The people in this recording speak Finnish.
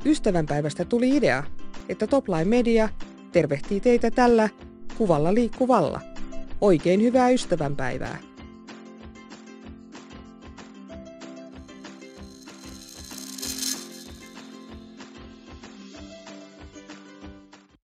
Ystävänpäivästä tuli idea, että Topline Media tervehtii teitä tällä kuvalla liikkuvalla. Oikein hyvää ystävänpäivää!